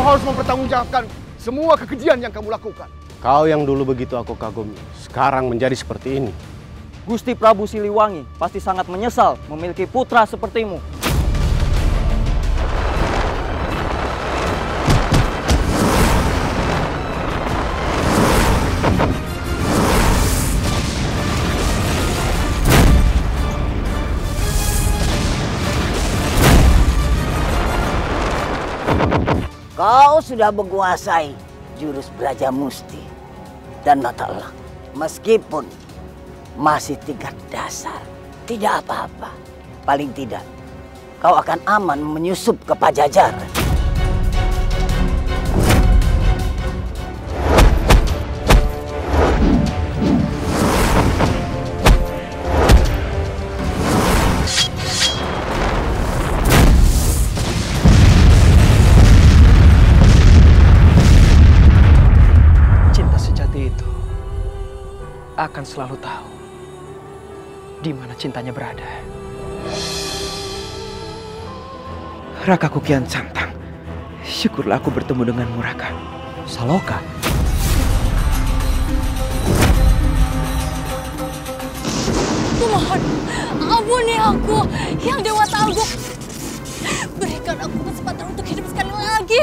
harus mempertanggungjawabkan semua kekejian yang kamu lakukan. Kau yang dulu begitu aku kagumi, sekarang menjadi seperti ini. Gusti Prabu Siliwangi pasti sangat menyesal memiliki putra sepertimu. Kau sudah menguasai jurus Braja Musti dan mata elang. Meskipun masih tingkat dasar, tidak apa-apa. Paling tidak, kau akan aman menyusup ke Pajajaran. Akan selalu tahu di mana cintanya berada. Rakaku Kian Santang, syukurlah aku bertemu denganmu, Raka. Saloka? Kumohon, ampuni aku, Yang Dewata Agung. Berikan aku kesempatan untuk hidup sekali lagi.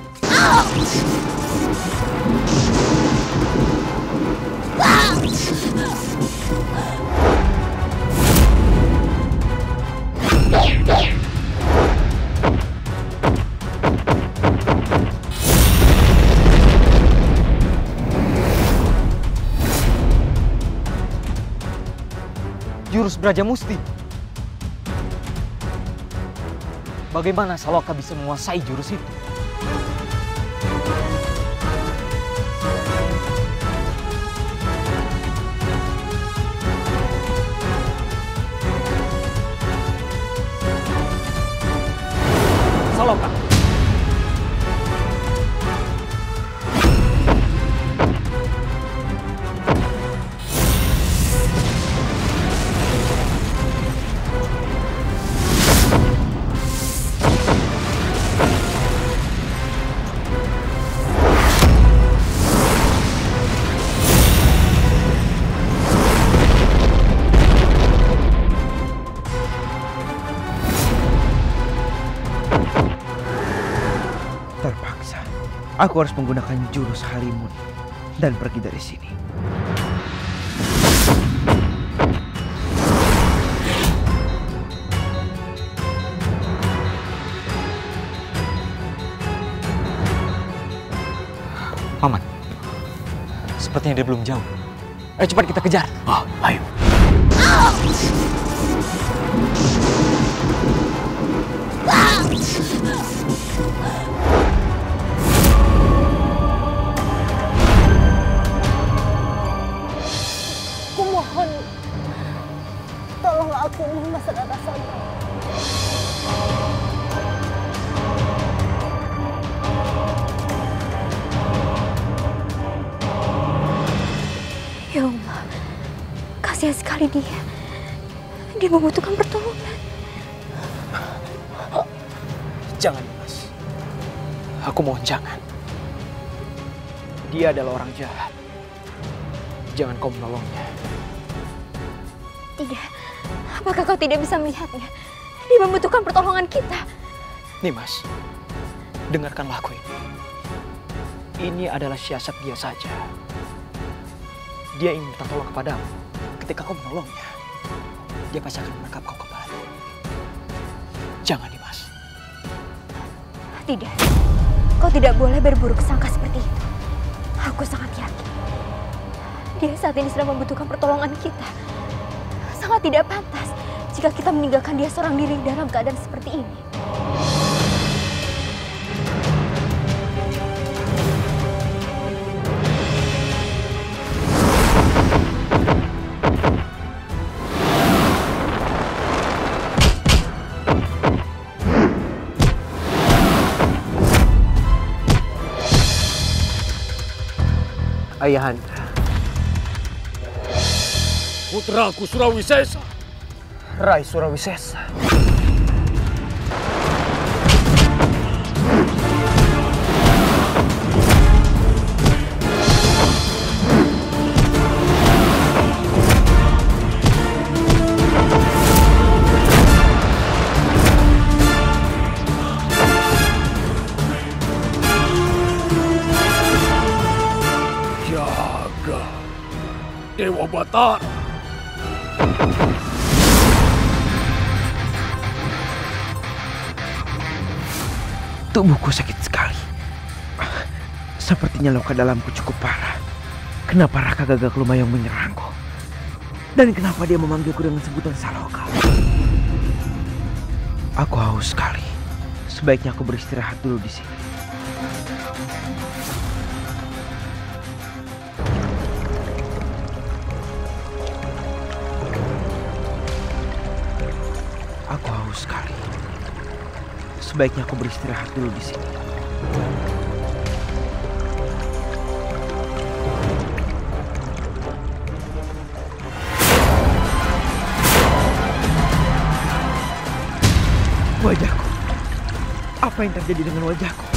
Jurus Braja Musti. Bagaimana Saloka bisa menguasai jurus itu? Saloka. Terpaksa, aku harus menggunakan jurus Halimun dan pergi dari sini. Paman, sepertinya dia belum jauh. Ayo cepat kita kejar. Oh, ayo. Kumohon, tolong aku Mas Rara Santang. Ya Allah, kasihan sekali dia. Dia membutuhkan pertolongan. Jangan, Mas. Aku mohon jangan. Dia adalah orang jahat. Jangan kau menolongnya. Tidak. Apakah kau tidak bisa melihatnya? Dia membutuhkan pertolongan kita. Nih, Mas. Dengarkanlah aku ini. Ini adalah siasat dia saja. Dia ingin minta tolong kepadamu. Ketika kau menolongnya, dia pasti akan menangkap kau kembali. Jangan, Dimas. Tidak. Kau tidak boleh berburuk sangka seperti itu. Aku sangat yakin. Dia saat ini sedang membutuhkan pertolongan kita. Sangat tidak pantas jika kita meninggalkan dia seorang diri dalam keadaan seperti ini. Ayahanda. Putraku Surawisesa. Rai Surawisesa. Batara. Tubuhku sakit sekali. Sepertinya luka dalamku cukup parah. Kenapa Raka Gagak Lumayung menyerangku? Dan kenapa dia memanggilku dengan sebutan Saloka? Aku haus sekali. Sebaiknya aku beristirahat dulu di sini. Aku haus sekali. Sebaiknya aku beristirahat dulu di sini. Wajahku. Apa yang terjadi dengan wajahku?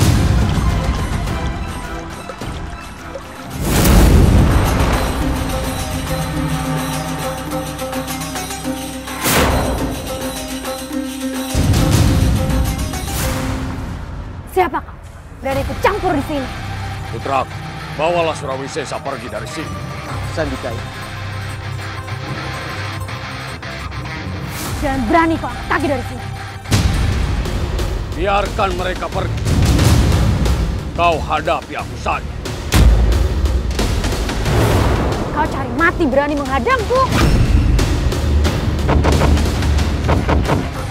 Siapa kau? Berani ikut campur di sini. Putraku, bawalah Surawisesa pergi dari sini. Sandika. Jangan berani kau angkat kaki dari sini. Biarkan mereka pergi. Kau hadapi aku saja. Kau cari mati berani menghadangku.